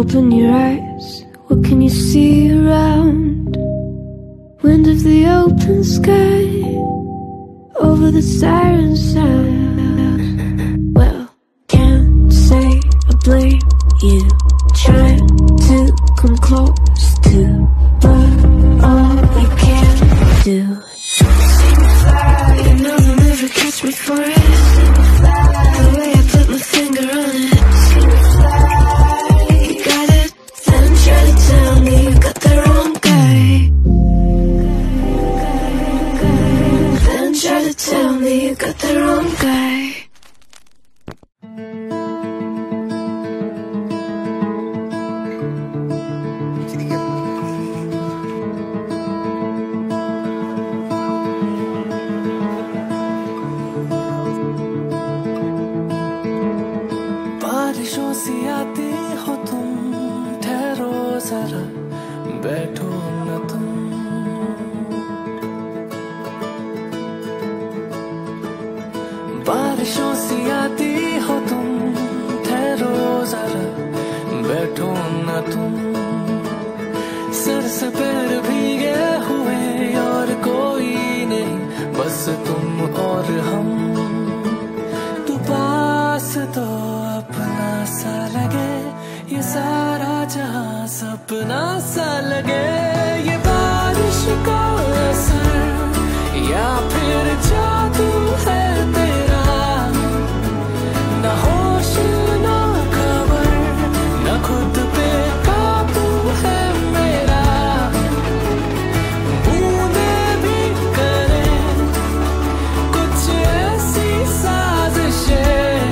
Open your eyes, what can you see around? Wind of the open sky, over the siren sound. Well, can't say I blame you, trying to come close to, but all you can do. See me fly, you know you'll never catch me for it. The way I put my finger on it. See me fly, you got it, then try to tell me you got the wrong guy. Then try to tell me you got the wrong guy. बारिशों सी आती हो तुम, ठहरो जरा, बैठो न तुम। बारिशों सी आती हो तुम, ठहरो जरा, बैठो न तुम। सर से पैर भीगे हुए और कोई नहीं, बस तुम और हम। तू पास तो अपना सा लगे, ये सारा जहां सपना सा लगे। ये बारिश का असर या फिर जादू है तेरा, न होश न खबर, न खुद पे काबू है मेरा। बूंदे भी करें कुछ ऐसी साजिशें,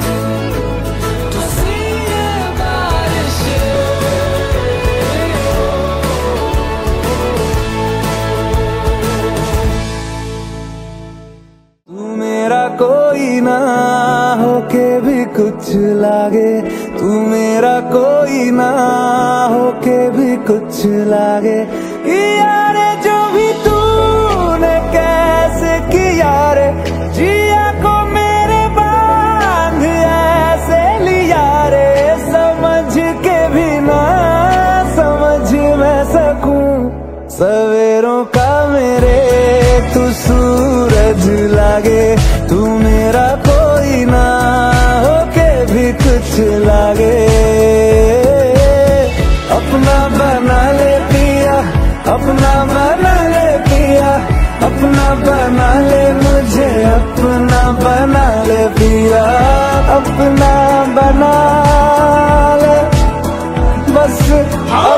कोई ना होके भी कुछ लागे, तू मेरा कोई ना होके भी कुछ लागे। यारे जो भी तूने कैसे किया रे, जिया को मेरे बांध ऐसे लिया रे। समझ के भी ना समझ मैं सकूं, सवेरों का मेरे तू सूरज लागे। तू मेरा कोई ना होके भी कुछ लागे। अपना बना ले पिया, अपना बना ले पिया, अपना बना ले मुझे, अपना बना ले पिया, अपना बना ले बस।